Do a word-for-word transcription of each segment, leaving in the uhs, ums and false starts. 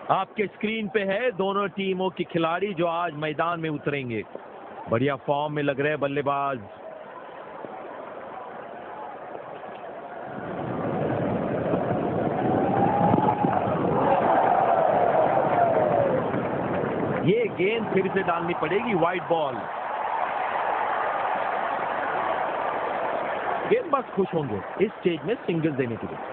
आपके स्क्रीन पे है दोनों टीमों के खिलाड़ी जो आज मैदान में उतरेंगे। बढ़िया फॉर्म में लग रहे हैं बल्लेबाज। ये गेंद फिर से डालनी पड़ेगी, वाइड बॉल। गेंदबाज खुश होंगे इस स्टेज में सिंगल देने के लिए।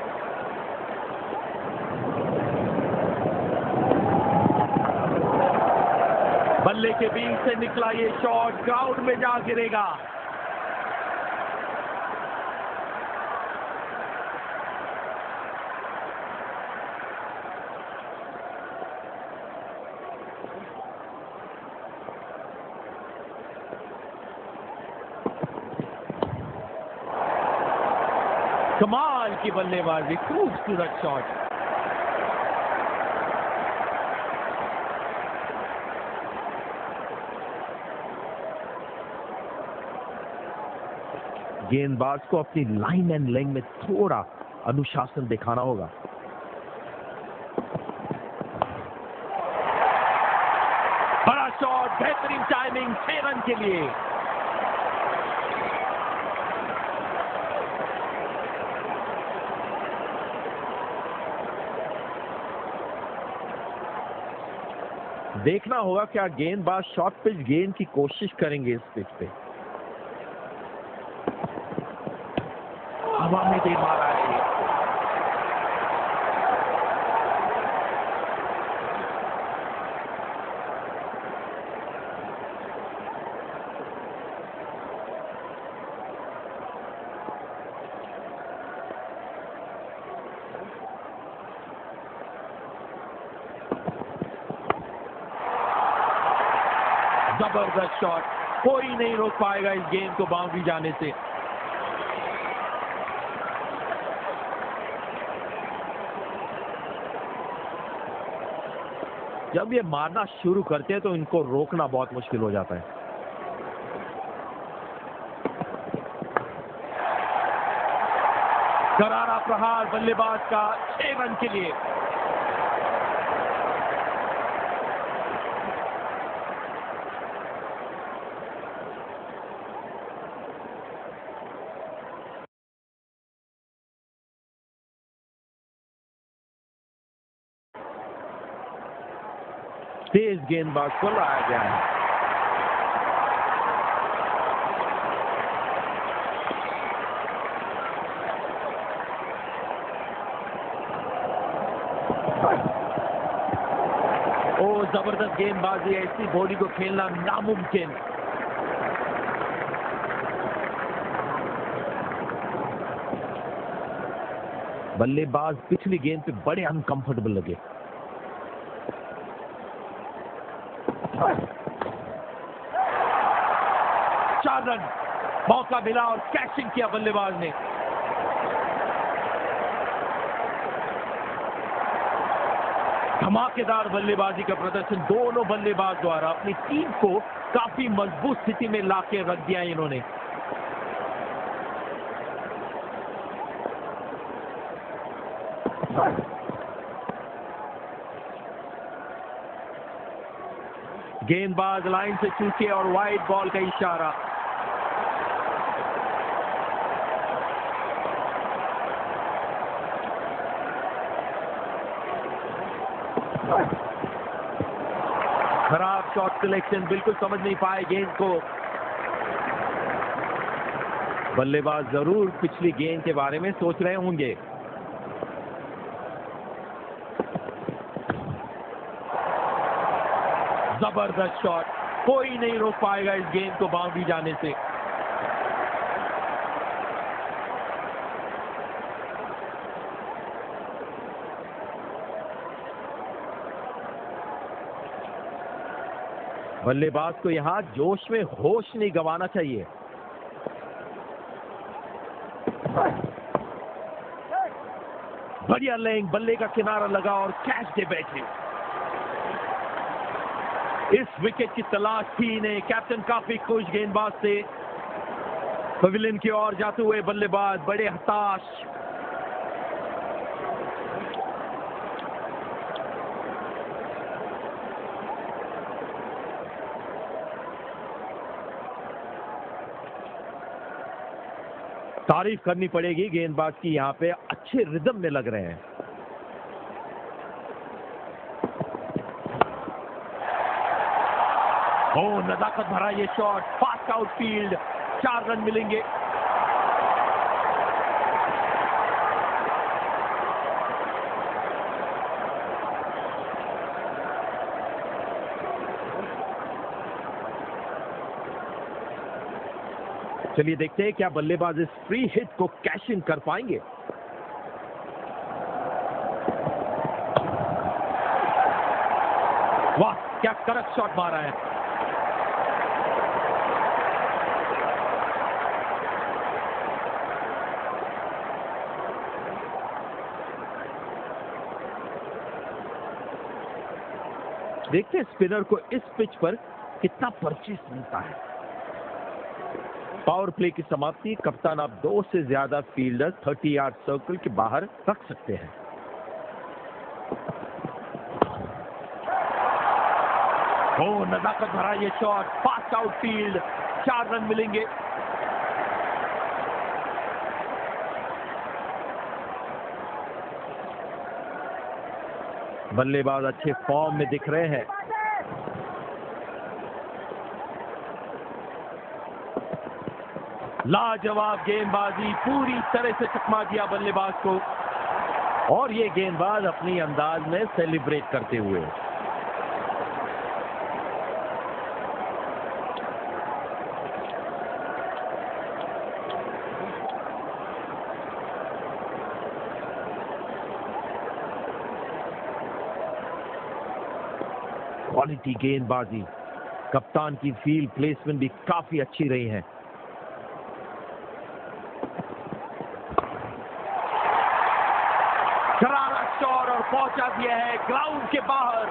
बल्ले के बीच से निकला ये शॉट ग्राउंड में जा गिरेगा। कमाल की बल्लेबाजी, खूबसूरत शॉट। गेंदबाज को अपनी लाइन एंड लेंथ में थोड़ा अनुशासन दिखाना होगा। बड़ा शॉट, बेहतरीन टाइमिंग, छह रन के लिए। देखना होगा क्या गेंदबाज शॉर्ट पिच गेंद की कोशिश करेंगे इस पिच पे। हवा में दे मारा है। जबरदस्त शॉट, कोई नहीं रोक पाएगा इस गेंद को बाउंड्री जाने से। जब ये मारना शुरू करते हैं तो इनको रोकना बहुत मुश्किल हो जाता है। करारा प्रहार बल्लेबाज का, छह रन के लिए। तेज गेंदबाज को लाया गया है। ओ जबरदस्त गेंदबाजी, ऐसी बॉडी को खेलना नामुमकिन। बल्लेबाज पिछली गेंद पे बड़े अनकंफर्टेबल लगे। चार रन, मौका मिला और कैचिंग किया बल्लेबाज ने। धमाकेदार बल्लेबाजी का प्रदर्शन दोनों बल्लेबाज द्वारा अपनी टीम को काफी मजबूत स्थिति में लाके रख दिया इन्होंने। गेंदबाज लाइन से चूके और वाइड बॉल का इशारा। खराब शॉट सिलेक्शन, बिल्कुल समझ नहीं पाए गेंद को। बल्लेबाज जरूर पिछली गेंद के बारे में सोच रहे होंगे। जबरदस्त शॉट, कोई नहीं रोक पाएगा इस गेंद को बाउंड्री जाने से। बल्लेबाज को यहां जोश में होश नहीं गंवाना चाहिए। बढ़िया लेंग, बल्ले का किनारा लगा और कैच दे बैठे। इस विकेट की तलाश थी इन्हें। कैप्टन काफी खुश गेंदबाज से। पवेलियन की ओर जाते हुए बल्लेबाज बड़े हताश। तारीफ करनी पड़ेगी गेंदबाज की, यहाँ पे अच्छे रिदम में लग रहे हैं। ओ नजाकत भरा ये शॉट, फास्ट आउटफील्ड, चार रन मिलेंगे। चलिए देखते हैं क्या बल्लेबाज इस फ्री हिट को कैश इन कर पाएंगे। वाह क्या कड़क शॉट मारा है। देखते हैं स्पिनर को इस पिच पर कितना परचेस मिलता है। पावर प्ले की समाप्ति, कप्तान आप दो से ज्यादा फील्डर तीस यार्ड सर्कल के बाहर रख सकते हैं। ओ नजाकत भरा ये शॉट, फास्ट आउटफील्ड, चार रन मिलेंगे। बल्लेबाज अच्छे फॉर्म में दिख रहे हैं। लाजवाब गेंदबाजी, पूरी तरह से चकमा दिया बल्लेबाज को, और ये गेंदबाज अपनी अंदाज में सेलिब्रेट करते हुए। क्वालिटी गेंदबाजी, कप्तान की फील्ड प्लेसमेंट भी काफी अच्छी रही है। करारा शॉट और पहुंचा दिया है ग्राउंड के बाहर।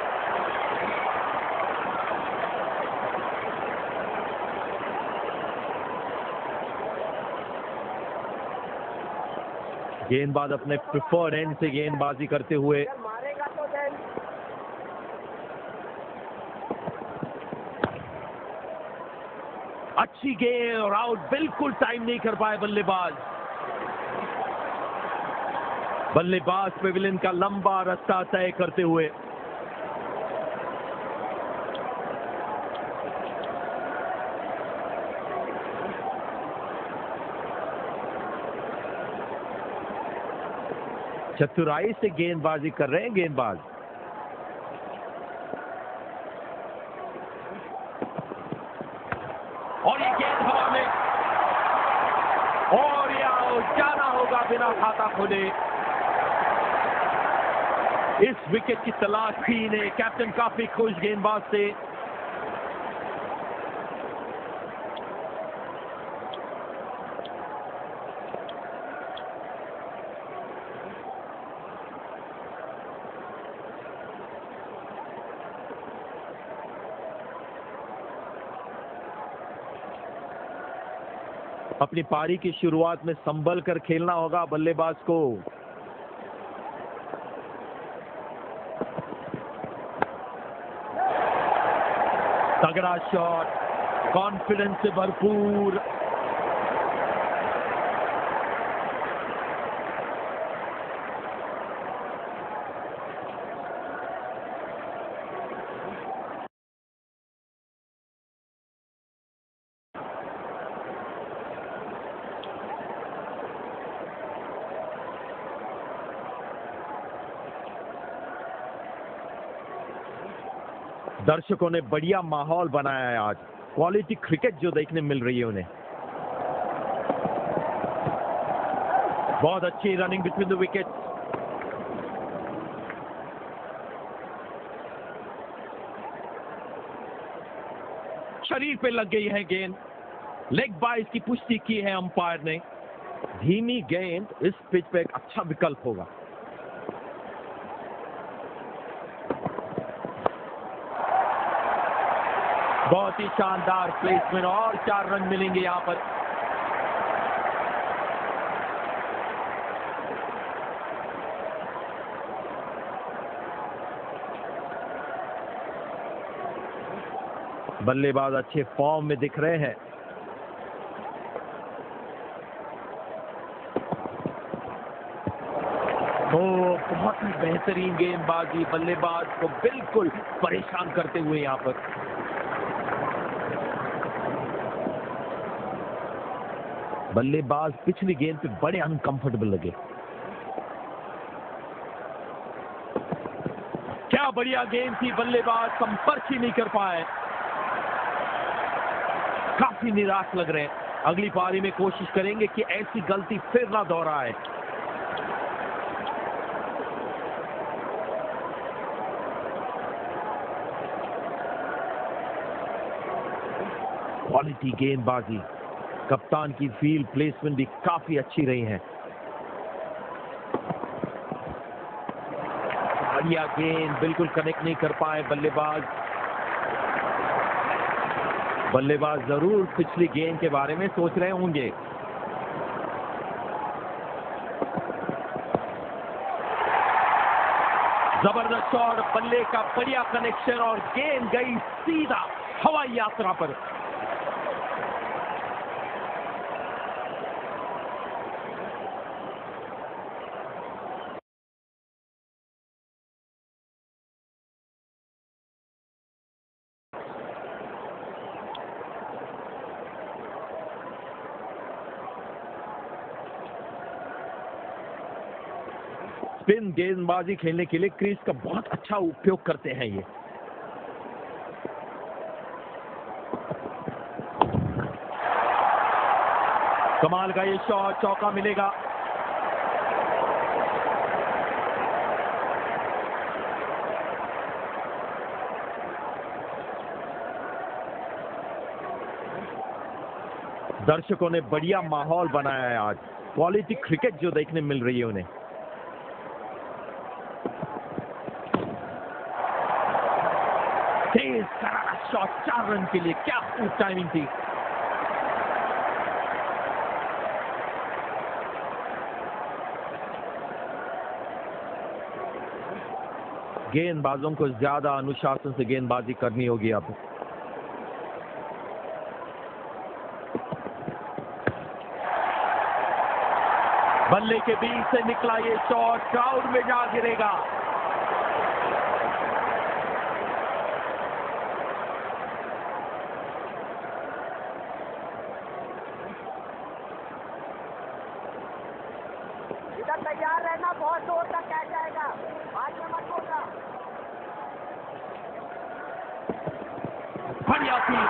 गेंदबाज अपने प्रिफर्ड एंड से गेंदबाजी करते हुए। अच्छी गेंद और आउट, बिल्कुल टाइम नहीं कर पाए बल्लेबाज। बल्लेबाज पेविलियन का लंबा रास्ता तय करते हुए। चतुराई से गेंदबाजी कर रहे हैं गेंदबाज। और ये गेंद हवा में, और ये आउट, जाना होगा बिना खाता खोले। इस विकेट की तलाश थी इन्हें, कैप्टन काफी खुश गेंदबाज से। अपनी पारी की शुरुआत में संभल कर खेलना होगा बल्लेबाज को। तगड़ा शॉट, कॉन्फिडेंस से भरपूर। दर्शकों ने बढ़िया माहौल बनाया है आज। क्वालिटी क्रिकेट जो देखने मिल रही है उन्हें। बहुत अच्छी रनिंग बिटवीन द विकेट। शरीर पे लग गई है गेंद। लेग बाय की पुष्टि की है अंपायर ने। धीमी गेंद इस पिच पे एक अच्छा विकल्प होगा। बहुत ही शानदार प्लेसमेंट, और चार रन मिलेंगे यहां पर। बल्लेबाज अच्छे फॉर्म में दिख रहे हैं। तो बहुत ही बेहतरीन गेंदबाजी, बल्लेबाज को बिल्कुल परेशान करते हुए यहां पर। बल्लेबाज पिछली गेंद पे बड़े अनकंफर्टेबल लगे। क्या बढ़िया गेंद थी, बल्लेबाज संपर्क ही नहीं कर पाए, काफी निराश लग रहे हैं। अगली पारी में कोशिश करेंगे कि ऐसी गलती फिर ना दोहराए। क्वालिटी गेंदबाजी, कप्तान की फील्ड प्लेसमेंट भी काफी अच्छी रही है। बढ़िया गेंद, बिल्कुल कनेक्ट नहीं कर पाए बल्लेबाज। बल्लेबाज जरूर पिछली गेंद के बारे में सोच रहे होंगे। जबरदस्त शॉट, बल्ले का बढ़िया कनेक्शन और गेंद गई सीधा हवाई यात्रा पर। स्पिन गेंदबाजी खेलने के लिए क्रीज का बहुत अच्छा उपयोग करते हैं ये। कमाल का ये शॉट, चौका मिलेगा। दर्शकों ने बढ़िया माहौल बनाया है आज। क्वालिटी क्रिकेट जो देखने मिल रही है उन्हें। तेज करारा शॉट, चार रन के लिए, क्या खूब टाइमिंग थी। गेंदबाजों को ज्यादा अनुशासन से गेंदबाजी करनी होगी अब। बल्ले के बीच से निकला ये शॉट क्राउड में जा गिरेगा। इधर तैयार रहना, बहुत जोर तक कैच जाएगा, बाद में मत बोलना। बढ़िया थी,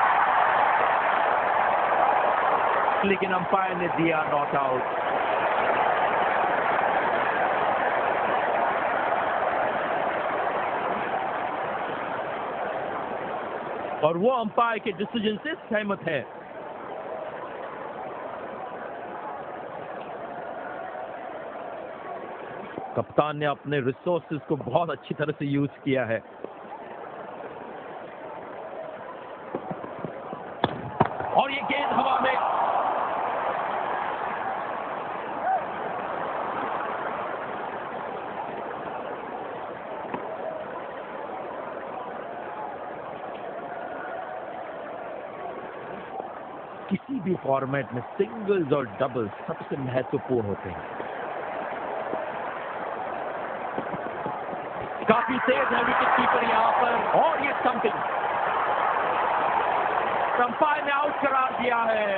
लेकिन अंपायर ने दिया नॉट आउट। और वो अंपायर के डिसीजन से सहमत है। कप्तान ने अपने रिसोर्सेज को बहुत अच्छी तरह से यूज किया है। और ये गेंद हवा में, किसी भी फॉर्मेट में सिंगल्स और डबल्स सबसे महत्वपूर्ण होते हैं। काफी तेज है विकेट कीपर यहां पर, और ये स्टंपिंग, अंपायर ने आउट करार दिया है।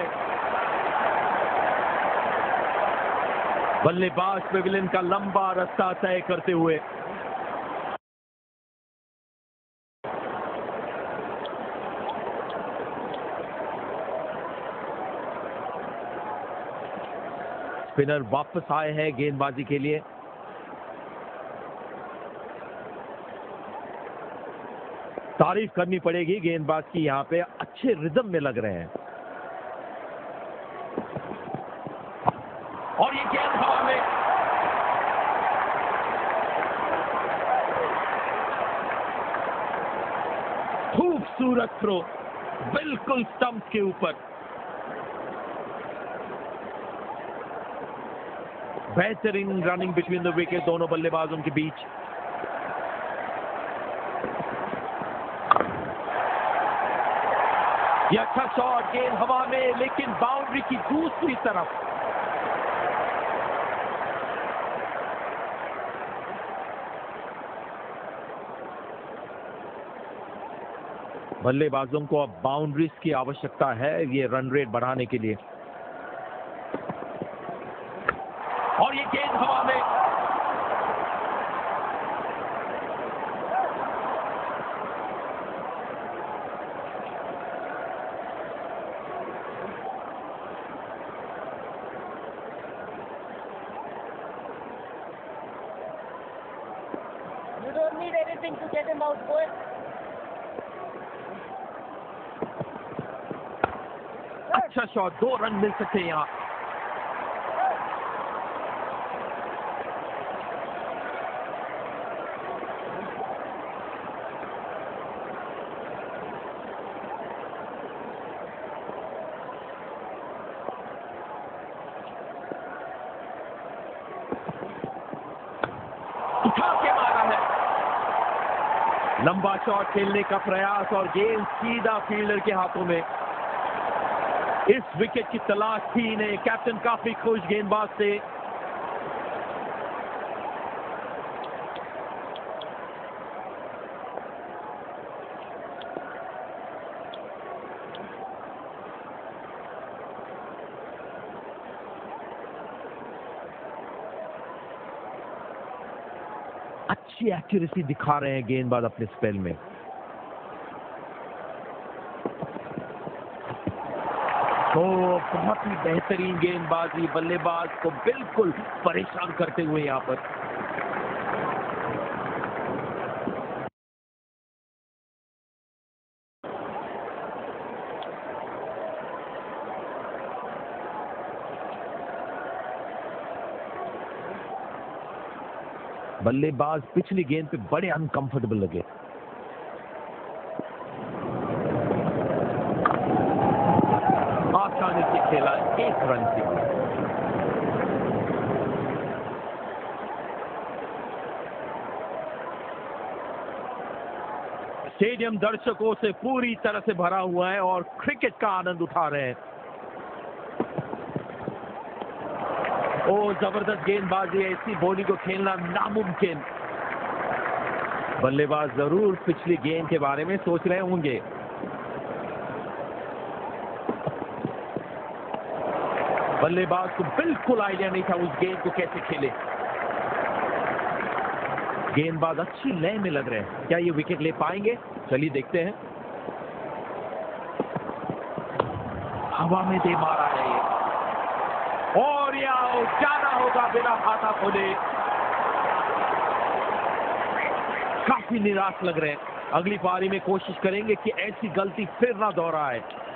बल्लेबाज पेविलियन का लंबा रास्ता तय करते हुए स्पिनर वापस आए हैं गेंदबाजी के लिए। तारीफ करनी पड़ेगी गेंदबाज की, यहां पे अच्छे रिदम में लग रहे हैं। और ये गेंद हवा में, खूबसूरत थ्रो, बिल्कुल स्टंप के ऊपर। बेहतरीन रनिंग बिटवीन द विकेट दोनों बल्लेबाजों के बीच। ये अच्छा शॉट, गेंद हवा में, लेकिन बाउंड्री की दूसरी तरफ। बल्लेबाजों को अब बाउंड्रीज की आवश्यकता है ये रन रेट बढ़ाने के लिए। और ये गेंद हवा में, You don't need anything to get him out, boy. अच्छा शॉट, दो रन मिल सकते हैं यहाँ। उठा के मारा है, लंबा शॉट खेलने का प्रयास और गेंद सीधा फील्डर के हाथों में। इस विकेट की तलाश थी इन्हें। कैप्टन काफी खुश गेंदबाज से। अच्छी एक्यूरेसी दिखा रहे हैं गेंदबाज अपने स्पेल में। तो बहुत ही बेहतरीन गेंदबाजी, बल्लेबाज को बिल्कुल परेशान करते हुए यहां पर। बल्लेबाज पिछली गेंद पे बड़े अनकंफर्टेबल लगे। आसानी से खेला एक रन से। स्टेडियम दर्शकों से पूरी तरह से भरा हुआ है और क्रिकेट का आनंद उठा रहे हैं। ओ जबरदस्त गेंदबाजी, ऐसी बॉलिंग को खेलना नामुमकिन। बल्लेबाज जरूर पिछली गेंद के बारे में सोच रहे होंगे। बल्लेबाज को बिल्कुल आइडिया नहीं था उस गेंद को कैसे खेले। गेंदबाज अच्छी लय में लग रहे हैं। क्या ये विकेट ले पाएंगे? चलिए देखते हैं। हवा में दे मारा है ये, और ये आउट जाना होगा बिना खाता खोले। काफी निराश लग रहे हैं। अगली पारी में कोशिश करेंगे कि ऐसी गलती फिर ना दोहराए।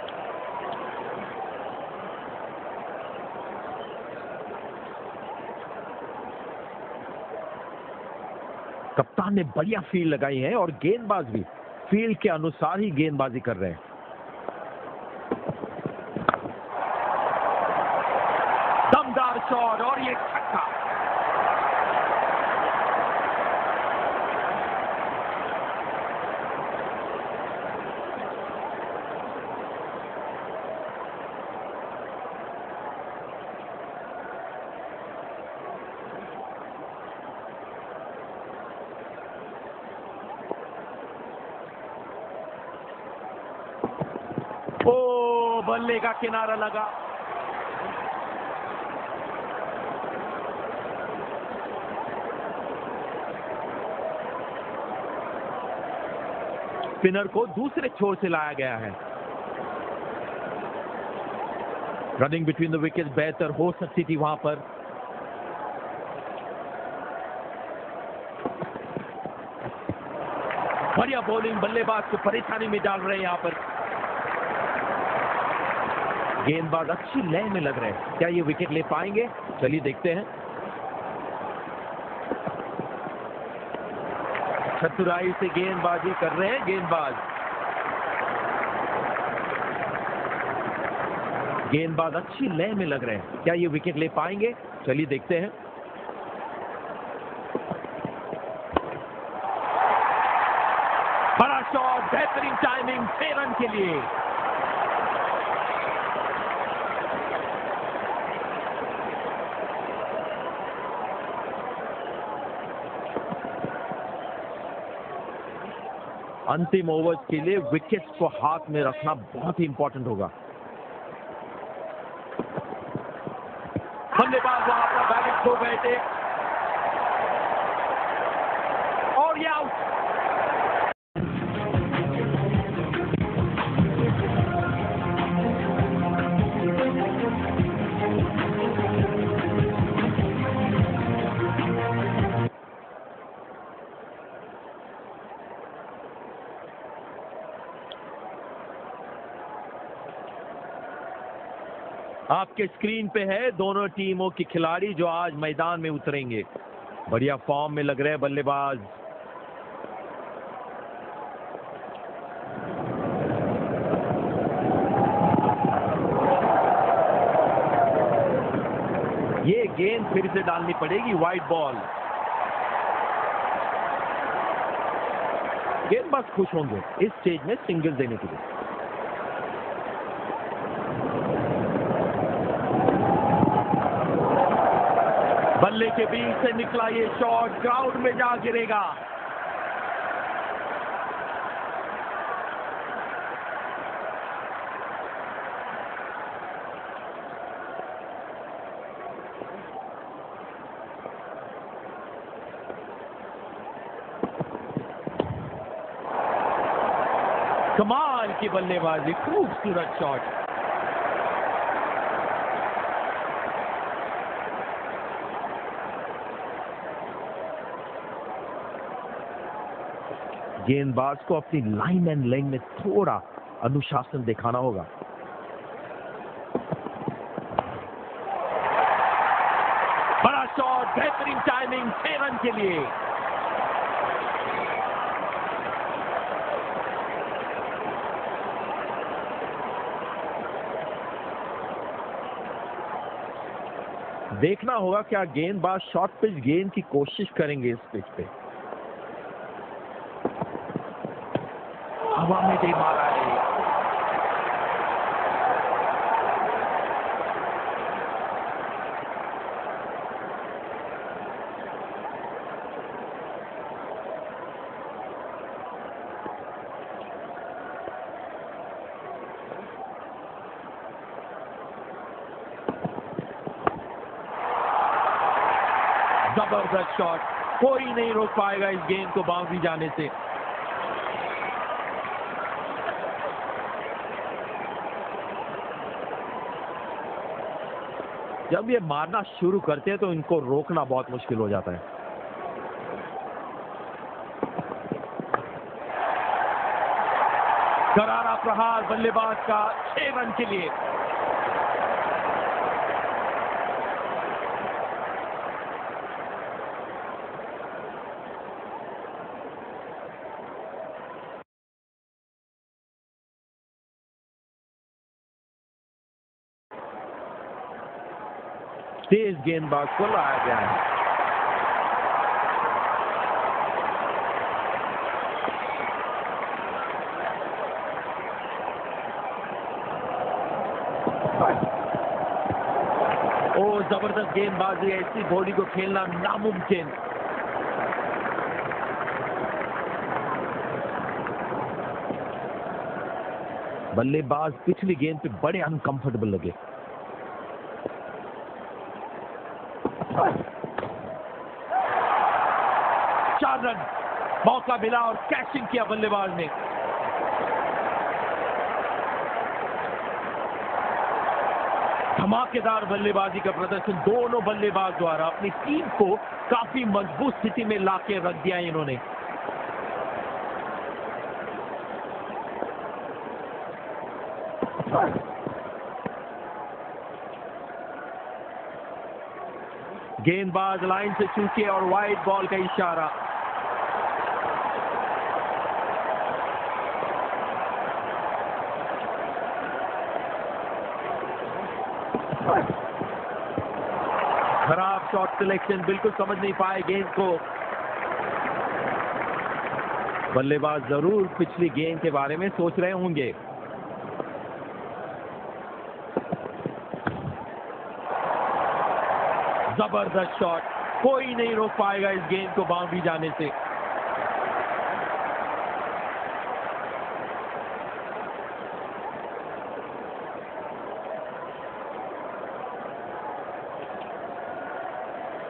कप्तान ने बढ़िया फील्ड लगाई है और गेंदबाज भी फील्ड के अनुसार ही गेंदबाजी कर रहे हैं। दमदार शॉट और ये छक्का। ओ बल्ले का किनारा लगा। स्पिनर को दूसरे छोर से लाया गया है। रनिंग बिटवीन द विकेट बेहतर हो सकती थी वहां पर। बढ़िया बॉलिंग, बल्लेबाज को परेशानी में डाल रहे हैं यहां पर। गेंदबाज अच्छी लय में लग रहे हैं। क्या ये विकेट ले पाएंगे? चलिए देखते हैं। चतुराई से गेंदबाजी कर रहे हैं गेंदबाज। गेंदबाज अच्छी लय में लग रहे हैं। क्या ये विकेट ले पाएंगे? चलिए देखते हैं। बड़ा शॉट, बेहतरीन टाइमिंग, छह रन के लिए। अंतिम ओवर्स के लिए विकेट्स को हाथ में रखना बहुत ही इंपॉर्टेंट होगा। बल्लेबाज वहां पर बैटिंग खो गए थे और ये आउट। आपके स्क्रीन पे है दोनों टीमों के खिलाड़ी जो आज मैदान में उतरेंगे। बढ़िया फॉर्म में लग रहे हैं बल्लेबाज। ये गेंद फिर से डालनी पड़ेगी, वाइड बॉल। गेंदबाज खुश होंगे इस स्टेज में सिंगल देने के लिए। बल्ले के बीच से निकला ये शॉट ग्राउंड में जा गिरेगा। कमाल की बल्लेबाजी, खूबसूरत शॉट। गेंदबाज को अपनी लाइन एंड लेंथ में थोड़ा अनुशासन दिखाना होगा। बड़ा शॉट, बेहतरीन टाइमिंग, छह रन के लिए। देखना होगा क्या गेंदबाज शॉर्ट पिच गेंद की कोशिश करेंगे इस पिच पे। हवा में दे मारा है। जबरदस्त शॉट, कोई नहीं रोक पाएगा इस गेंद को बाउंड्री जाने से। जब ये मारना शुरू करते हैं तो इनको रोकना बहुत मुश्किल हो जाता है। करारा प्रहार बल्लेबाज का, छह रन के लिए। तेज गेंदबाज को लाया गया है। ओ जबरदस्त गेंदबाजी, ऐसी बॉडी को खेलना नामुमकिन। बल्लेबाज पिछली गेंद पे बड़े अनकंफर्टेबल लगे। चार रन, मौका मिला और कैचिंग किया बल्लेबाज ने। धमाकेदार बल्लेबाजी का प्रदर्शन दोनों बल्लेबाज द्वारा। अपनी टीम को काफी मजबूत स्थिति में लाके रख दिया इन्होंने। गेंदबाज लाइन से चूके और वाइड बॉल का इशारा। खराब शॉट सिलेक्शन, बिल्कुल समझ नहीं पाए गेंद को। बल्लेबाज जरूर पिछली गेंद के बारे में सोच रहे होंगे। जबरदस्त शॉट, कोई नहीं रोक पाएगा इस गेंद को बाउंड्री जाने से।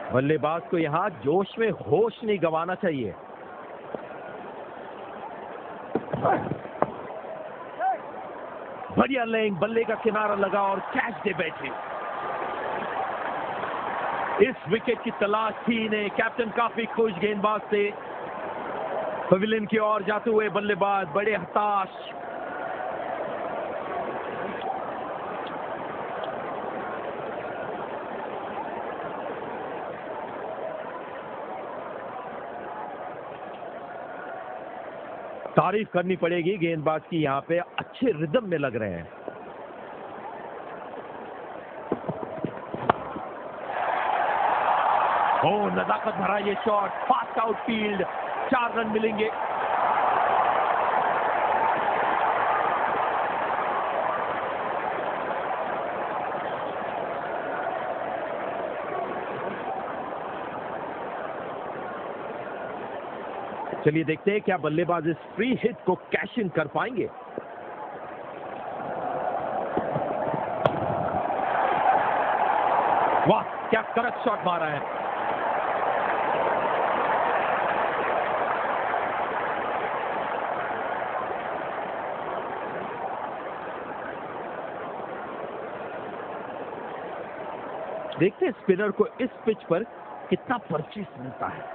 बल्लेबाज को यहां जोश में होश नहीं गंवाना चाहिए। बढ़िया लेंग, बल्ले का किनारा लगा और कैच दे बैठे। इस विकेट की तलाश थी इन्हें। कैप्टन काफी खुश गेंदबाज से। पवेलियन की ओर जाते हुए बल्लेबाज बड़े हताश। तारीफ करनी पड़ेगी गेंदबाज की, यहां पे अच्छे रिदम में लग रहे हैं। ओ नजाकत भरा ये शॉट, फास्ट आउटफील्ड, चार रन मिलेंगे। चलिए देखते हैं क्या बल्लेबाज इस फ्री हिट को कैश इन कर पाएंगे। वाह, क्या कड़क शॉट मारा है। देखते हैं स्पिनर को इस पिच पर कितना परचेस मिलता है।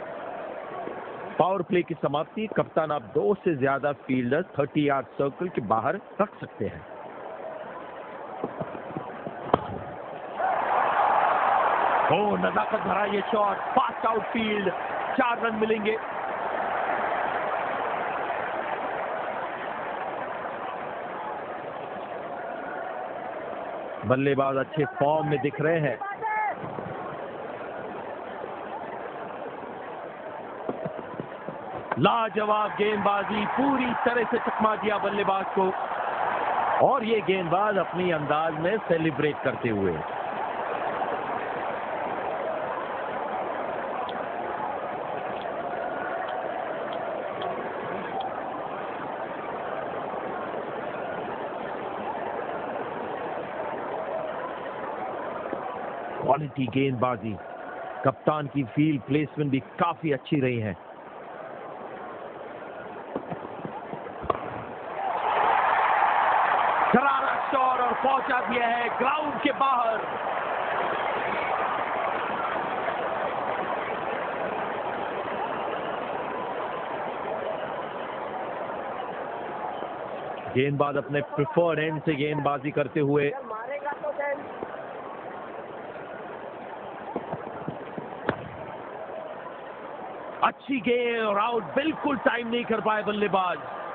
पावर प्ले की समाप्ति। कप्तान आप दो से ज्यादा फील्डर तीस यार्ड सर्कल के बाहर रख सकते हैं। ओ नजाकत भरा ये शॉट, फास्ट आउटफील्ड, चार रन मिलेंगे। बल्लेबाज अच्छे फॉर्म में दिख रहे हैं। लाजवाब गेंदबाजी, पूरी तरह से चकमा दिया बल्लेबाज को, और ये गेंदबाज अपनी अंदाज में सेलिब्रेट करते हुए। क्वालिटी गेंदबाजी। कप्तान की फील्ड प्लेसमेंट भी काफी अच्छी रही है। और पहुंचा दिया है ग्राउंड के बाहर। गेंदबाज अपने प्रिफर्ड एंड से गेंदबाजी करते हुए मारेगा तो देन। अच्छी गेंद और आउट, बिल्कुल टाइम नहीं कर पाए बल्लेबाज।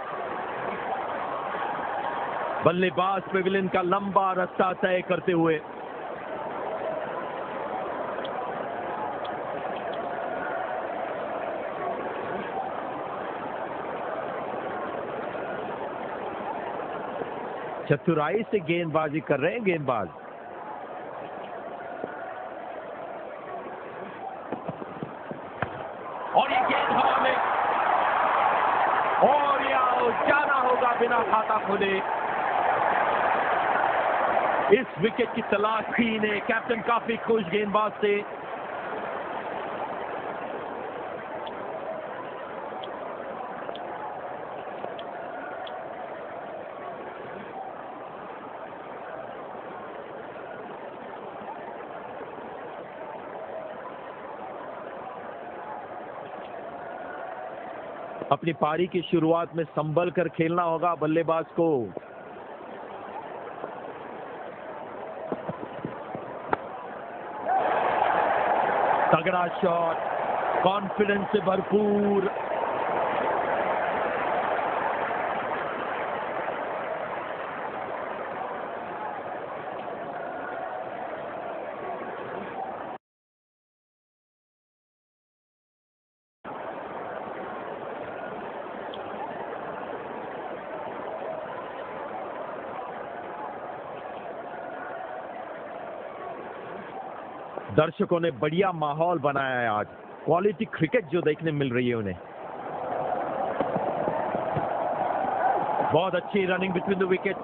बल्लेबाज पेविलियन का लंबा रास्ता तय करते हुए। चतुराई से गेंदबाजी कर रहे हैं गेंदबाज। और ये गेंद हवा में, और ये आउट, जाना होगा बिना खाता खोले। इस विकेट की तलाश थी इन्हें। कैप्टन काफी खुश गेंदबाज से। अपनी पारी की शुरुआत में संभल कर खेलना होगा बल्लेबाज को। तगड़ा शॉट, कॉन्फिडेंस से भरपूर। दर्शकों ने बढ़िया माहौल बनाया है आज। क्वालिटी क्रिकेट जो देखने मिल रही है उन्हें। बहुत अच्छी रनिंग बिटवीन द विकेट।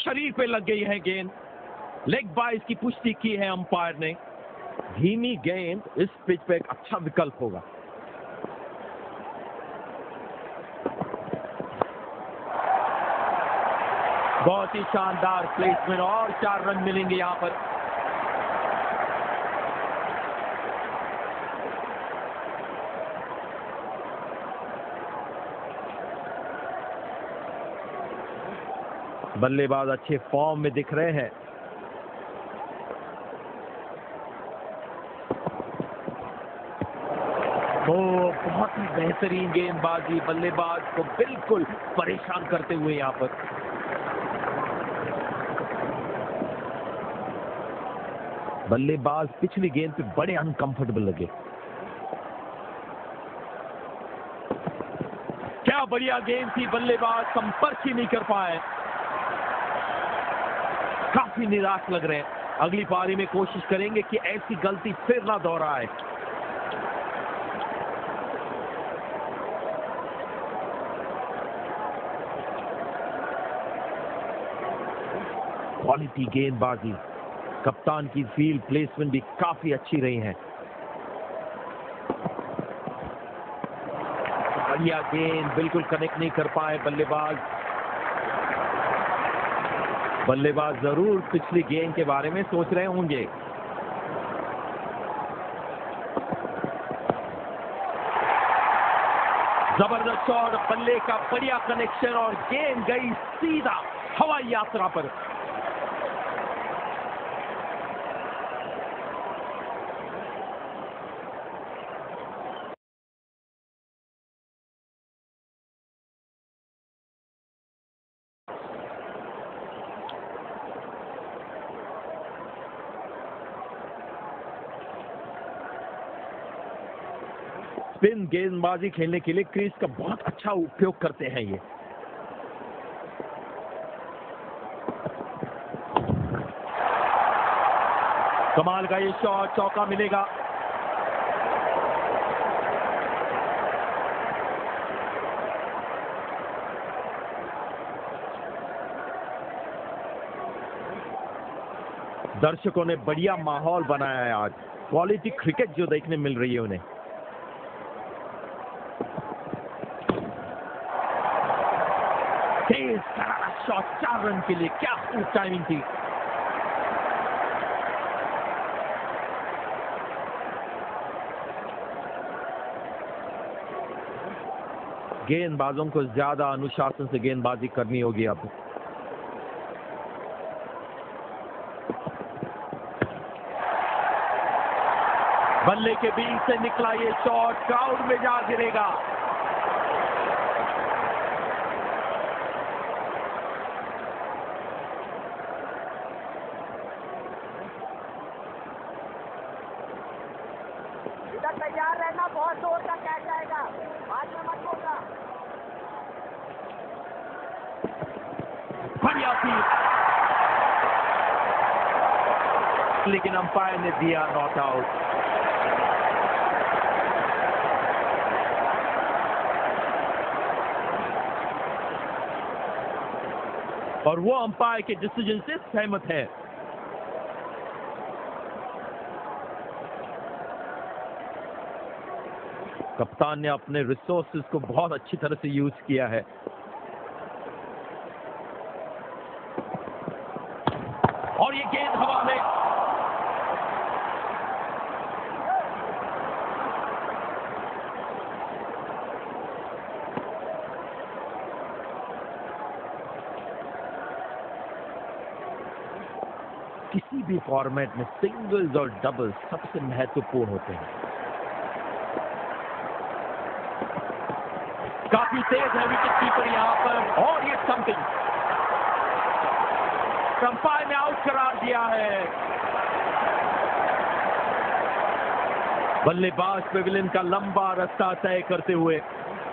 शरीर पे लग गई है गेंद, लेग बाइस की पुष्टि की है अंपायर ने। धीमी गेंद इस पिच पे एक अच्छा विकल्प होगा। बहुत ही शानदार प्लेसमेंट और चार रन मिलेंगे यहां पर। बल्लेबाज अच्छे फॉर्म में दिख रहे हैं। तो बहुत ही बेहतरीन गेंदबाजी, बल्लेबाज को बिल्कुल परेशान करते हुए यहां पर। बल्लेबाज पिछली गेंद पे बड़े अनकंफर्टेबल लगे। क्या बढ़िया गेंद थी, बल्लेबाज संपर्क ही नहीं कर पाए, काफी निराश लग रहे हैं। अगली पारी में कोशिश करेंगे कि ऐसी गलती फिर ना दोहराए। क्वालिटी गेंदबाजी, कप्तान की फील्ड प्लेसमेंट भी काफी अच्छी रही है। बढ़िया गेंद, बिल्कुल कनेक्ट नहीं कर पाए बल्लेबाज। बल्लेबाज जरूर पिछली गेंद के बारे में सोच रहे होंगे। जबरदस्त शॉट, बल्ले का बढ़िया कनेक्शन और गेंद गई सीधा हवाई यात्रा पर। स्पिन गेंदबाजी खेलने के लिए क्रीज का बहुत अच्छा उपयोग करते हैं ये। कमाल का ये शॉट, चौका मिलेगा। दर्शकों ने बढ़िया माहौल बनाया है आज। क्वालिटी क्रिकेट जो देखने मिल रही है उन्हें। तेज करारा शॉट, चार रन के लिए, क्या खूब टाइमिंग थी। गेंदबाजों को ज्यादा अनुशासन से गेंदबाजी करनी होगी अब। बल्ले के बीच से निकला ये शॉट क्राउड में जा गिरेगा। इधर तैयार रहना, बहुत दूर तक कैच जाएगा, बाद में मत बोलना। बढ़िया थी, लेकिन अंपायर ने दिया नॉट आउट। और वो अंपायर के डिसीजन से सहमत है। कप्तान ने अपने रिसोर्सेज को बहुत अच्छी तरह से यूज किया है। और ये गेंद हवा में, किसी भी फॉर्मेट में सिंगल्स और डबल्स सबसे महत्वपूर्ण होते हैं। काफी तेज है विकेट कीपर यहां पर, और ये समथिंग अंपायर ने आउट करार दिया है। बल्लेबाज पेविलियन का लंबा रास्ता तय करते हुए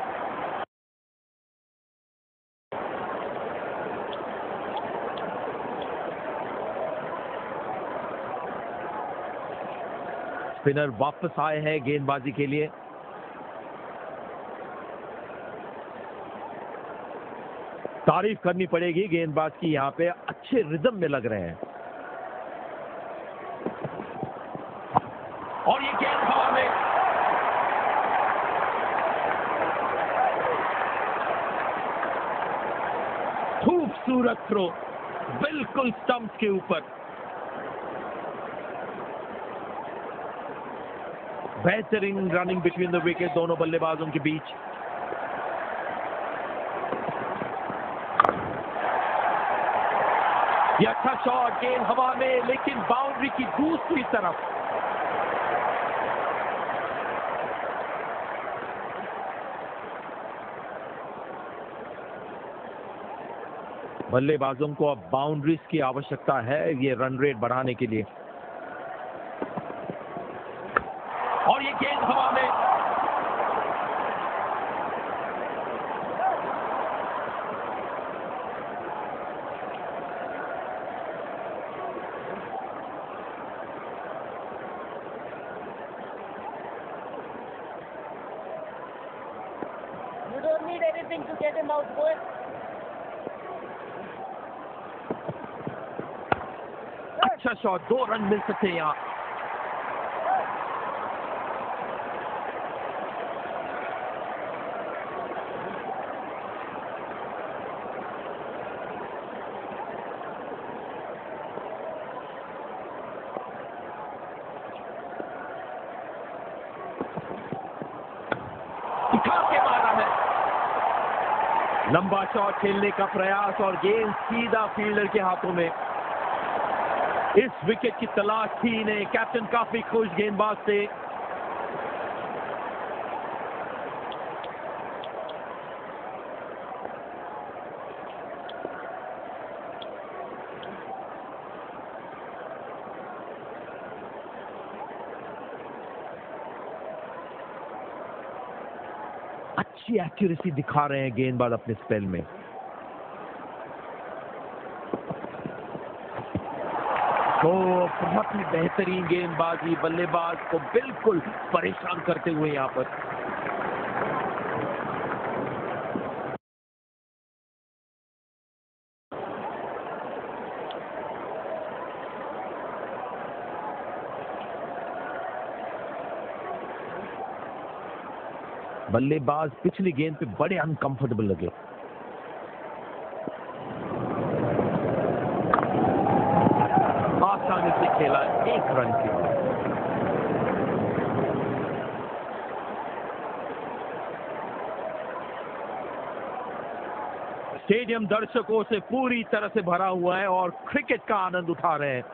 स्पिनर वापस आए हैं गेंदबाजी के लिए। तारीफ करनी पड़ेगी गेंदबाज की, यहाँ पे अच्छे रिदम में लग रहे हैं। और ये गेंद हवा में, खूबसूरत थ्रो, बिल्कुल स्टंप के ऊपर। बेहतरीन रनिंग बिटवीन द विकेट दोनों बल्लेबाजों के बीच। ये अच्छा शॉट, गेंद हवा में, लेकिन बाउंड्री की दूसरी तरफ। बल्लेबाजों को अब बाउंड्रीज की आवश्यकता है ये रन रेट बढ़ाने के लिए। और ये गेंद हवा में, You don't need anything to get him out, boy. अच्छा शॉट, दो रन मिल सकते हैं यहाँ। दिखा के मारा है, लंबा शॉट खेलने का प्रयास और गेंद सीधा फील्डर के हाथों में। इस विकेट की तलाश थी इन्हें। कैप्टन काफी खुश गेंदबाज से। अच्छी एक्यूरेसी दिखा रहे हैं गेंदबाज अपने स्पेल में। तो बहुत ही बेहतरीन गेंदबाजी, बल्लेबाज को बिल्कुल परेशान करते हुए यहां पर। बल्लेबाज पिछली गेंद पे बड़े अनकंफर्टेबल लगे। आसानी से खेला, एक रन के लिए। स्टेडियम दर्शकों से पूरी तरह से भरा हुआ है और क्रिकेट का आनंद उठा रहे हैं।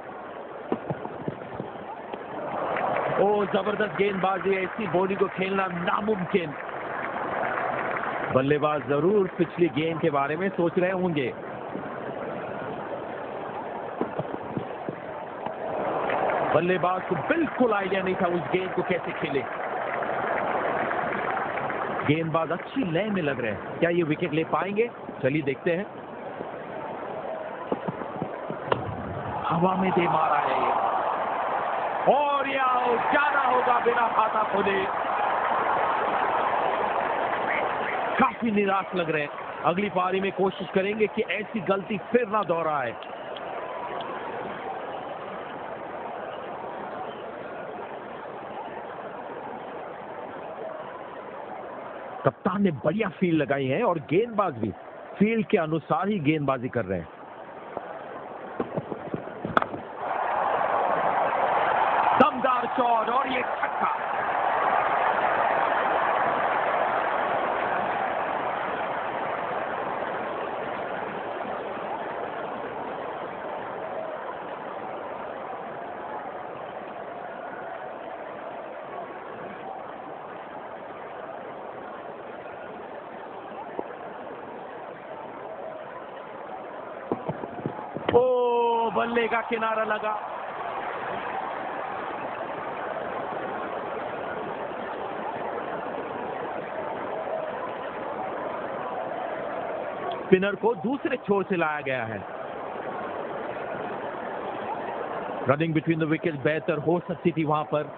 ओ जबरदस्त गेंदबाजी, ऐसी बॉडी को खेलना नामुमकिन। बल्लेबाज जरूर पिछली गेंद के बारे में सोच रहे होंगे। बल्लेबाज को बिल्कुल आइडिया नहीं था उस गेंद को कैसे खेले। गेंदबाज अच्छी लय में लग रहे हैं। क्या ये विकेट ले पाएंगे? चलिए देखते हैं। हवा में दे मारा है ये, और ये आउट। जाना होगा बिना खाता खोले। काफी निराश लग रहे हैं। अगली पारी में कोशिश करेंगे कि ऐसी गलती फिर ना दोहराए। कप्तान ने बढ़िया फील्ड लगाई है और गेंदबाज भी फील्ड के अनुसार ही गेंदबाजी कर रहे हैं। दमदार शॉट और ये छक्का। ओ बल्ले का किनारा लगा। स्पिनर को दूसरे छोर से लाया गया है। रनिंग बिटवीन द विकेट बेहतर हो सकती थी वहां पर।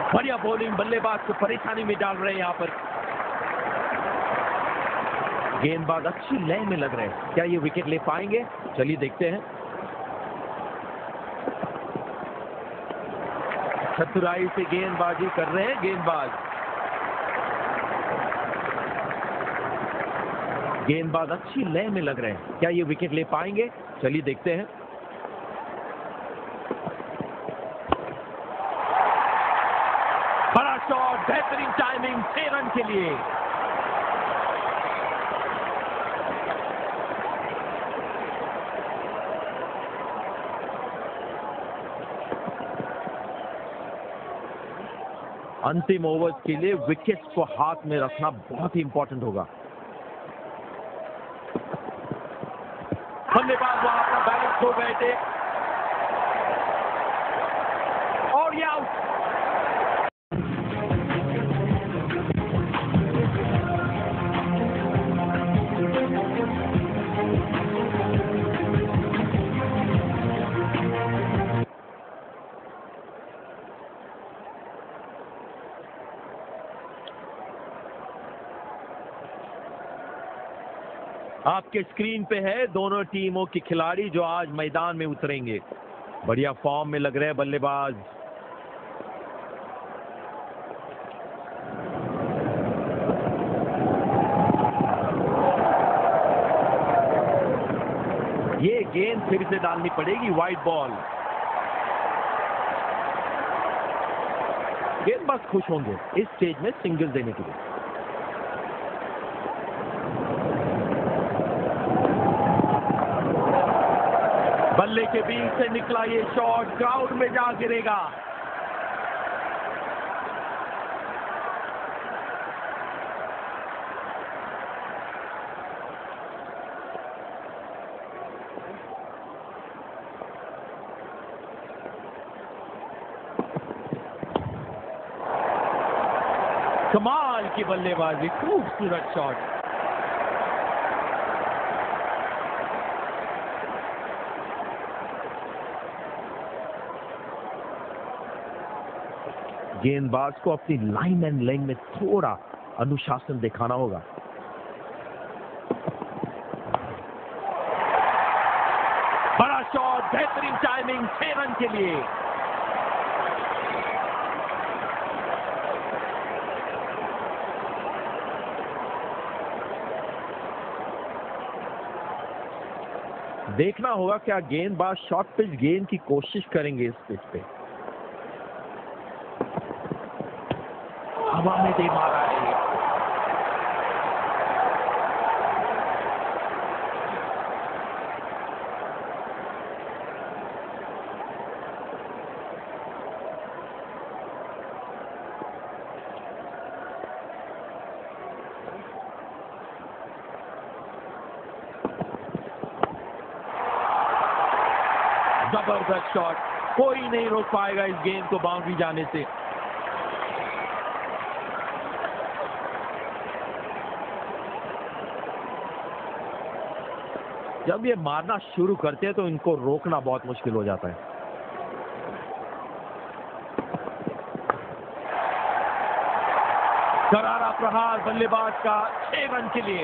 बढ़िया बॉलिंग, बल्लेबाज को परेशानी में डाल रहे हैं यहाँ पर। गेंदबाज अच्छी लय में लग रहे हैं, क्या ये विकेट ले पाएंगे? चलिए देखते हैं। चतुराई से गेंदबाजी कर रहे हैं गेंदबाज। गेंदबाज अच्छी लय में लग रहे हैं, क्या ये विकेट ले पाएंगे? चलिए देखते हैं। बड़ा शॉट, बेहतरीन टाइमिंग, छह रन के लिए। अंतिम ओवर्स के लिए विकेट्स को हाथ में रखना बहुत ही इंपॉर्टेंट होगा। बल्लेबाज वहां अपना बैलेंस खो गए थे और ये आउट। आपके स्क्रीन पे है दोनों टीमों के खिलाड़ी जो आज मैदान में उतरेंगे। बढ़िया फॉर्म में लग रहे हैं बल्लेबाज। ये गेंद फिर से डालनी पड़ेगी, वाइड बॉल। गेंदबाज खुश होंगे इस स्टेज में सिंगल देने के लिए। बल्ले के बीच से निकला ये शॉट ग्राउंड में जा गिरेगा। कमाल की बल्लेबाजी, खूबसूरत शॉट। गेंदबाज को अपनी लाइन एंड लेंथ में थोड़ा अनुशासन दिखाना होगा। बड़ा शॉट, बेहतरीन टाइमिंग, छह रन के लिए। देखना होगा क्या गेंदबाज शॉर्ट पिच गेंद की कोशिश करेंगे इस पिच पे। हवा में दे मारा है। जबरदस्त शॉट, कोई नहीं रोक पाएगा इस गेंद को बाउंड्री जाने से। जब ये मारना शुरू करते हैं तो इनको रोकना बहुत मुश्किल हो जाता है। करारा प्रहार बल्लेबाज का, छह रन के लिए।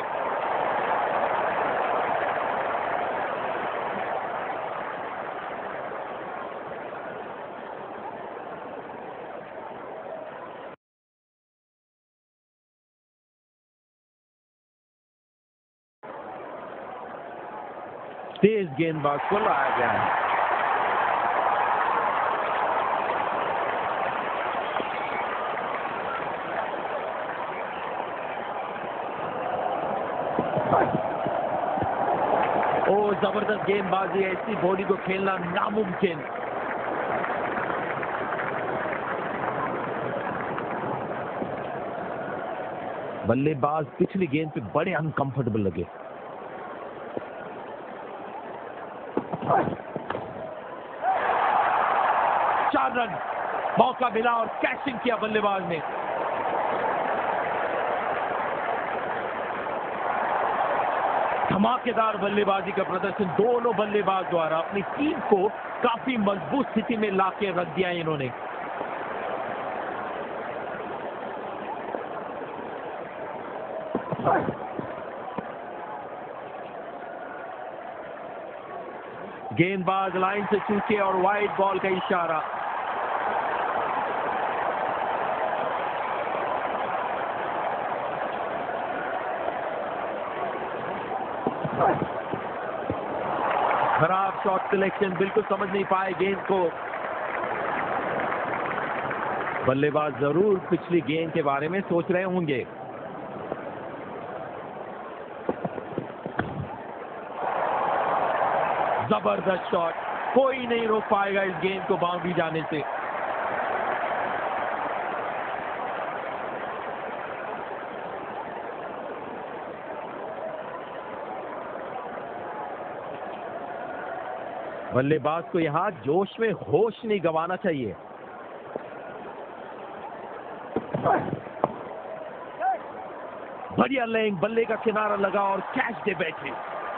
तेज गेंदबाज को लाया गया है। ओ जबरदस्त गेंदबाजी है, ऐसी बॉडी को खेलना नामुमकिन। बल्लेबाज पिछली गेंद पे बड़े अनकंफर्टेबल लगे। चार रन, मौका मिला और कैचिंग किया बल्लेबाज ने। धमाकेदार बल्लेबाजी का प्रदर्शन दोनों बल्लेबाज द्वारा अपनी टीम को काफी मजबूत स्थिति में लाके रख दिया इन्होंने। गेंदबाज लाइन से चूके और वाइड बॉल का इशारा। खराब शॉट सिलेक्शन, बिल्कुल समझ नहीं पाए गेंद को। बल्लेबाज जरूर पिछली गेंद के बारे में सोच रहे होंगे। जबरदस्त शॉट, कोई नहीं रोक पाएगा इस गेंद को बाउंड्री जाने से। बल्लेबाज को यहां जोश में होश नहीं गंवाना चाहिए। बढ़िया लेंग, बल्ले का किनारा लगा और कैच दे बैठे।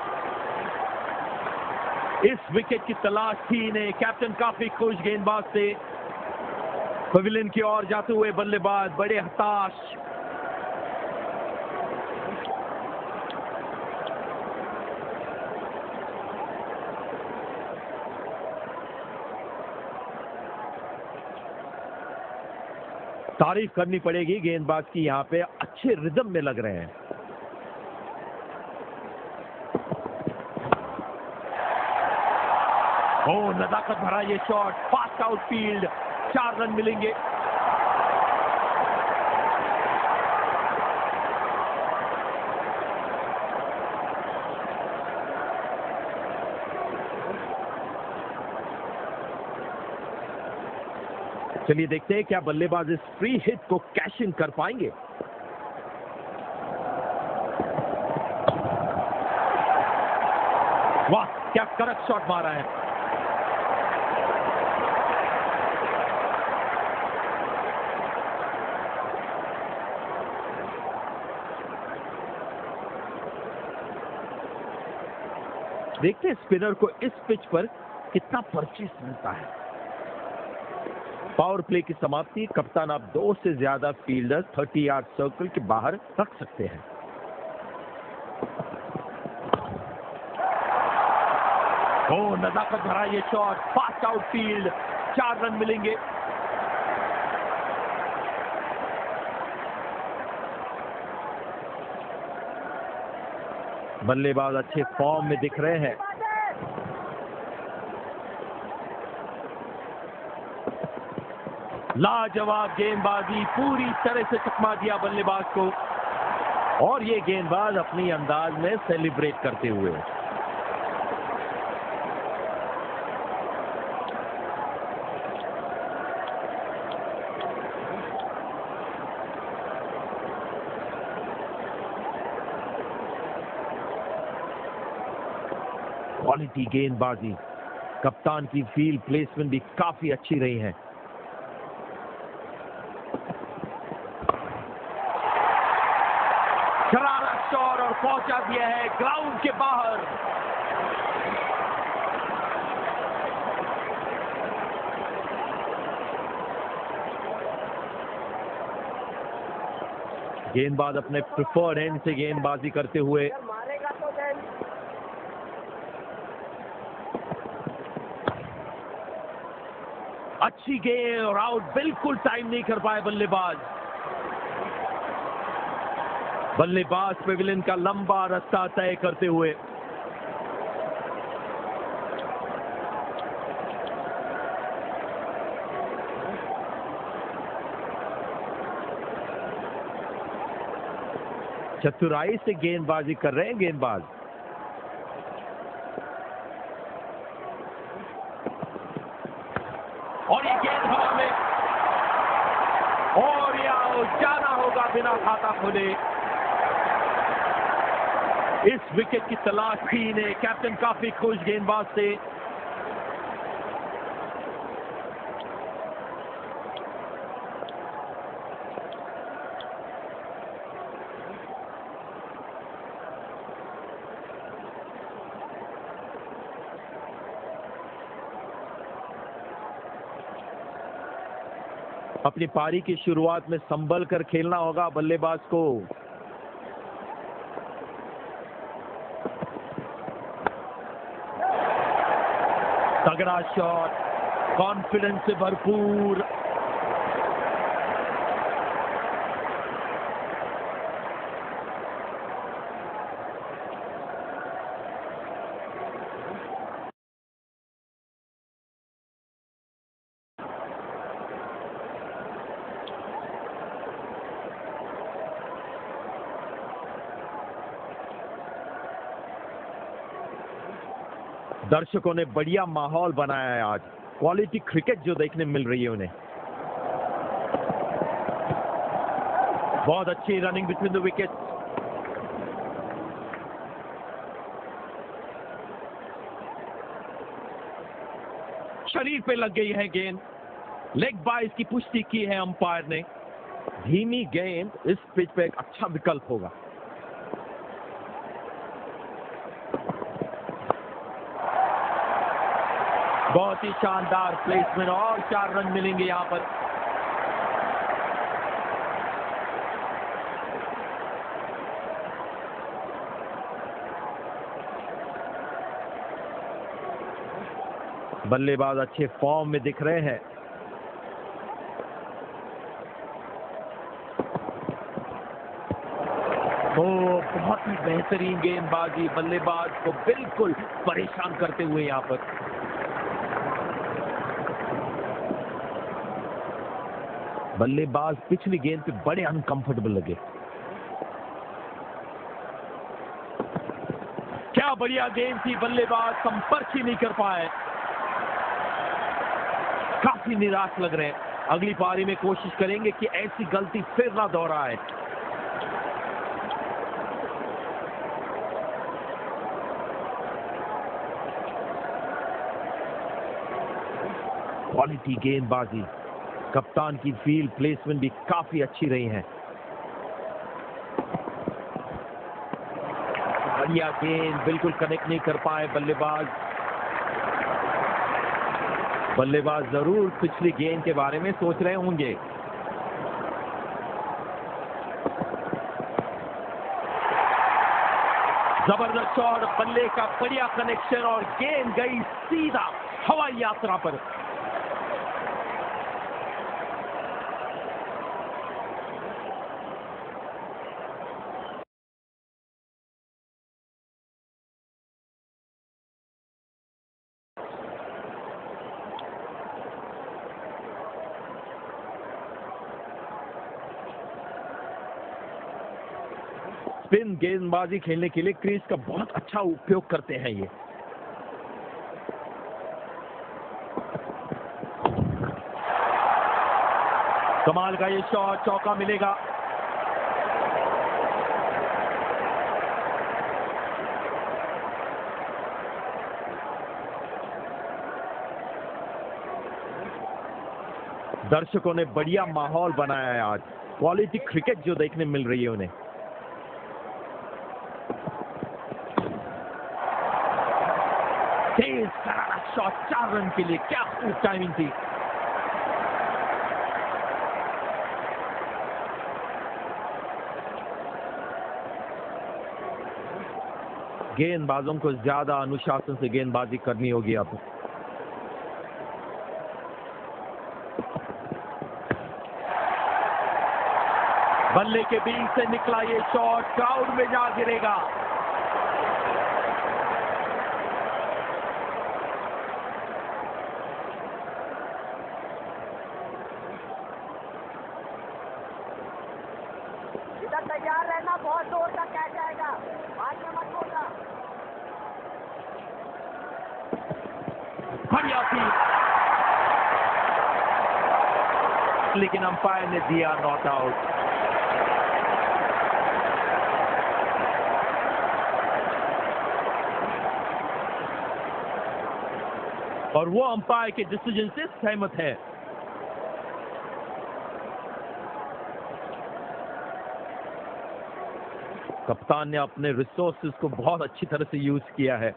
इस विकेट की तलाश थी इन्हें। कैप्टन काफी खुश गेंदबाज से। पवेलियन की ओर जाते हुए बल्लेबाज बड़े हताश। तारीफ करनी पड़ेगी गेंदबाज की, यहां पे अच्छे रिदम में लग रहे हैं। ओ नजाकत भरा ये शॉट, फास्ट आउटफील्ड, चार रन मिलेंगे। चलिए देखते हैं क्या बल्लेबाज इस फ्री हिट को कैश इन कर पाएंगे। वाह, क्या कड़क शॉट मारा है। देखते हैं स्पिनर को इस पिच पर कितना परचेस मिलता है। पावर प्ले की समाप्ति। कप्तान आप दो से ज्यादा फील्डर तीस यार्ड सर्कल के बाहर रख सकते हैं। ओ नजाकत भरा ये शॉट, फास्ट आउटफील्ड, चार रन मिलेंगे। बल्लेबाज अच्छे फॉर्म में दिख रहे हैं। लाजवाब गेंदबाजी, पूरी तरह से चकमा दिया बल्लेबाज को। और ये गेंदबाज अपनी अंदाज में सेलिब्रेट करते हुए। क्वालिटी गेंदबाजी। कप्तान की फील्ड प्लेसमेंट भी काफी अच्छी रही है। शरारत शॉट और पहुंचा दिया है ग्राउंड के बाहर। गेंदबाज अपने प्रिफर्ड एंड से गेंदबाजी करते हुए। मारेगा तो देन। अच्छी गेंद और आउट, बिल्कुल टाइम नहीं कर पाए बल्लेबाज। बल्लेबाज पेविलियन का लंबा रास्ता तय करते हुए। चतुराई से गेंदबाजी कर रहे हैं गेंदबाज। और ये गेंद हवा में, और ये आउट, जाना होगा बिना खाता खोले। इस विकेट की तलाश थी इन्हें। कैप्टन काफी खुश गेंदबाज से। अपनी पारी की शुरुआत में संभल कर खेलना होगा बल्लेबाज को। तगड़ा शॉट, कॉन्फिडेंस से भरपूर। दर्शकों ने बढ़िया माहौल बनाया है आज। क्वालिटी क्रिकेट जो देखने मिल रही है उन्हें। बहुत अच्छी रनिंग बिटवीन द विकेट। शरीर पे लग गई है गेंद। लेग बाइस की पुष्टि की है अंपायर ने। धीमी गेंद इस पिच पे एक अच्छा विकल्प होगा। बहुत ही शानदार प्लेसमेंट और चार रन मिलेंगे यहां पर। बल्लेबाज अच्छे फॉर्म में दिख रहे हैं। तो बहुत ही बेहतरीन गेंदबाजी, बल्लेबाज को बिल्कुल परेशान करते हुए यहां पर। बल्लेबाज पिछली गेंद पे बड़े अनकंफर्टेबल लगे। क्या बढ़िया गेंद थी, बल्लेबाज संपर्क ही नहीं कर पाए। काफी निराश लग रहे हैं। अगली पारी में कोशिश करेंगे कि ऐसी गलती फिर ना दोहराए। क्वालिटी गेंदबाजी, कप्तान की फील्ड प्लेसमेंट भी काफी अच्छी रही है। बढ़िया गेंद, बिल्कुल कनेक्ट नहीं कर पाए बल्लेबाज। बल्लेबाज जरूर पिछली गेंद के बारे में सोच रहे होंगे। जबरदस्त शॉट, बल्ले का बढ़िया कनेक्शन और गेंद गई सीधा हवाई यात्रा पर। स्पिन गेंदबाजी खेलने के लिए क्रीज का बहुत अच्छा उपयोग करते हैं ये। कमाल का ये शॉट, चौका मिलेगा। दर्शकों ने बढ़िया माहौल बनाया है आज। क्वालिटी क्रिकेट जो देखने मिल रही है उन्हें। तेज करारा शॉट, चार रन के लिए। क्या खूब टाइमिंग थी। गेंदबाजों को ज्यादा अनुशासन से गेंदबाजी करनी होगी अब। बल्ले के बीच से निकला ये शॉट क्राउड में जा गिरेगा। इधर तैयार रहना, बहुत दूर तक आ जाएगा, बाद में मत बोलना। बढ़िया थी, लेकिन अंपायर ने दिया नॉट आउट। और वो अंपायर के डिसीजन से सहमत है। कप्तान ने अपने रिसोर्सेज को बहुत अच्छी तरह से यूज किया है।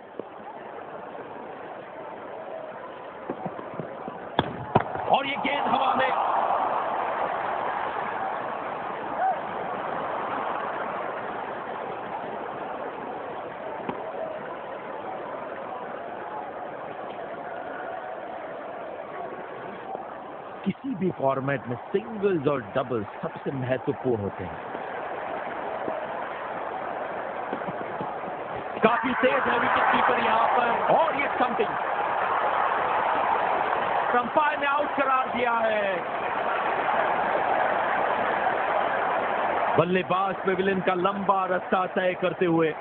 और ये गेंद हवा में। किसी भी फॉर्मेट में सिंगल्स और डबल्स सबसे महत्वपूर्ण होते हैं। काफी तेज है विकेट कीपर यहां पर, और ये समथिंग अंपायर ने आउट करार दिया है। बल्लेबाज पेविलियन का लंबा रास्ता तय करते हुए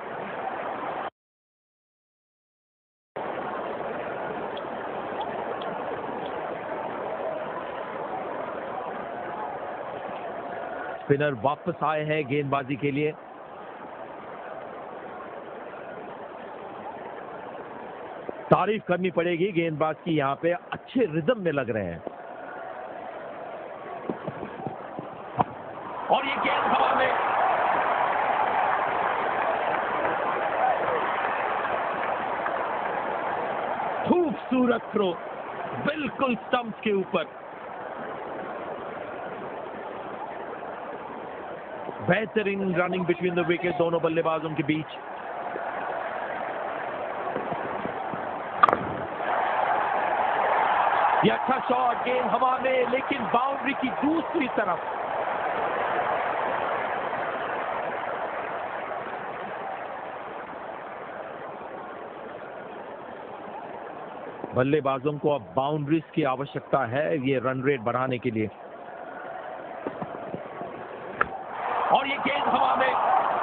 स्पिनर वापस आए हैं गेंदबाजी के लिए। तारीफ करनी पड़ेगी गेंदबाज की, यहां पे अच्छे रिदम में लग रहे हैं। और ये गेंद हवा में, खूबसूरत थ्रो, बिल्कुल स्टंप के ऊपर। बेहतरीन रनिंग बिटवीन द विकेट दोनों बल्लेबाजों के बीच। यह अच्छा शॉट, गेंद हवा में, लेकिन बाउंड्री की दूसरी तरफ। बल्लेबाजों को अब बाउंड्रीज की आवश्यकता है ये रन रेट बढ़ाने के लिए। और ये गेंद हवा में,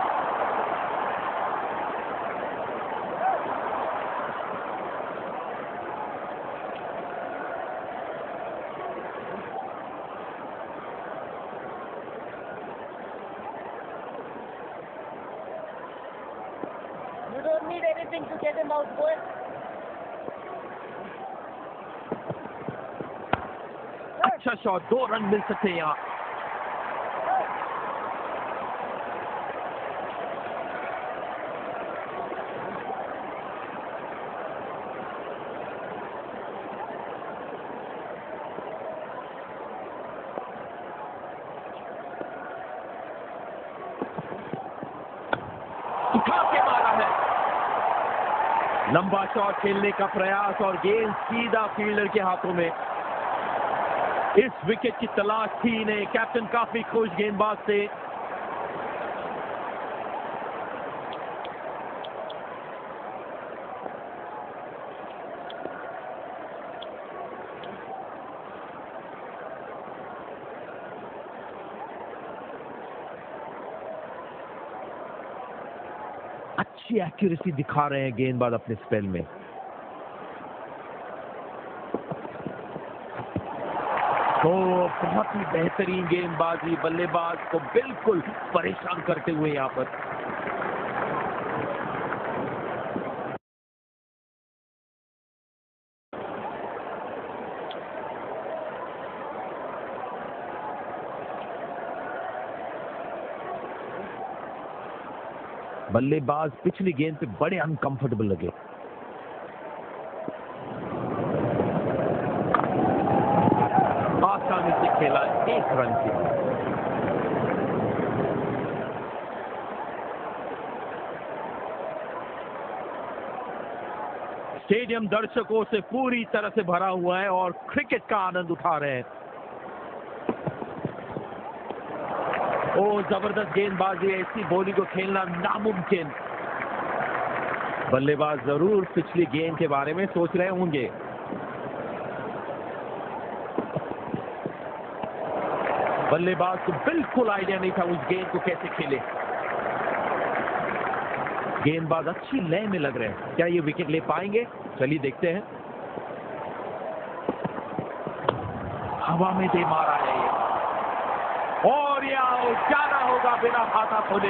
You don't need anything to get him out, boy. अच्छा शॉट, दो रन मिल सकते हैं यहां। उठा के मारा है, लंबा शॉट खेलने का प्रयास और गेंद सीधा फील्डर के हाथों में। इस विकेट की तलाश थी इन्हें। कैप्टन काफी खुश गेंदबाज से। अच्छी एक्यूरेसी दिखा रहे हैं गेंदबाज अपने स्पेल में। तो बहुत ही बेहतरीन गेंदबाजी, बल्लेबाज को बिल्कुल परेशान करते हुए यहां पर। बल्लेबाज पिछली गेंद पे बड़े अनकंफर्टेबल लगे। आसानी से खेला एक रन के लिए। स्टेडियम दर्शकों से पूरी तरह से भरा हुआ है और क्रिकेट का आनंद उठा रहे हैं। ओ जबरदस्त गेंदबाजी, ऐसी बॉलिंग को खेलना नामुमकिन। बल्लेबाज जरूर पिछली गेंद के बारे में सोच रहे होंगे। बल्लेबाज को बिल्कुल आइडिया नहीं था उस गेंद को कैसे खेले। गेंदबाज अच्छी लय में लग रहे हैं। क्या ये विकेट ले पाएंगे? चलिए देखते हैं। हवा में दे मारा है ये, और ये आउट जाना होगा बिना खाता खोले।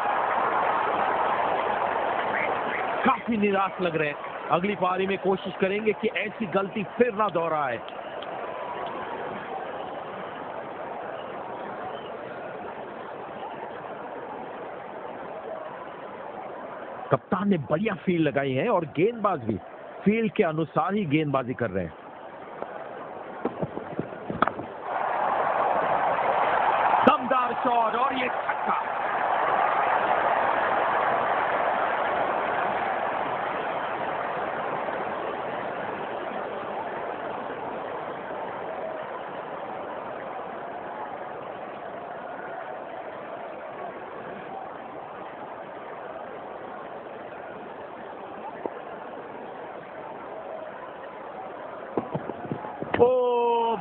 काफी निराश लग रहे हैं। अगली पारी में कोशिश करेंगे कि ऐसी गलती फिर ना दोहराए। कप्तान ने बढ़िया फील्ड लगाई है और गेंदबाज भी फील्ड के अनुसार ही गेंदबाजी कर रहे हैं। दमदार शॉट और ये छक्का।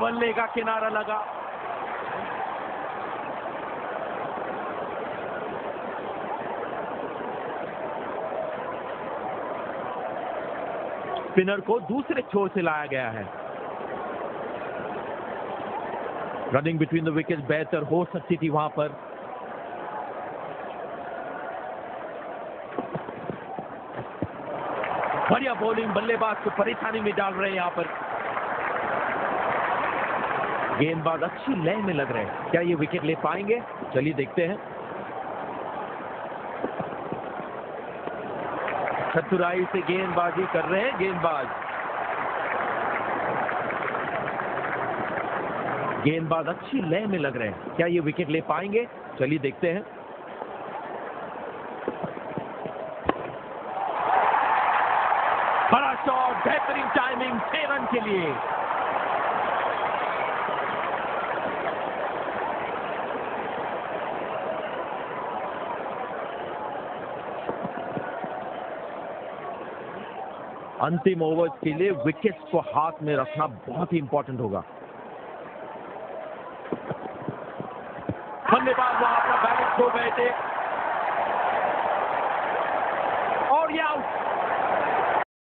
बल्ले का किनारा लगा। स्पिनर को दूसरे छोर से लाया गया है। रनिंग बिटवीन द विकेट बेहतर हो सकती थी वहां पर। बढ़िया बॉलिंग, बल्लेबाज को परेशानी में डाल रहे हैं यहां पर। गेंदबाज अच्छी लय में लग रहे हैं। क्या ये विकेट ले पाएंगे? चलिए देखते हैं। चतुराई से गेंदबाजी कर रहे हैं गेंदबाज। गेंदबाज अच्छी लय में लग रहे हैं। क्या ये विकेट ले पाएंगे? चलिए देखते हैं। बड़ा शॉट, बेहतरीन टाइमिंग, छह रन के लिए। अंतिम ओवर्स के लिए विकेट्स को हाथ में रखना बहुत ही इंपॉर्टेंट होगा। बल्लेबाज वहां पर बैलेंस खो गए थे और ये आउट।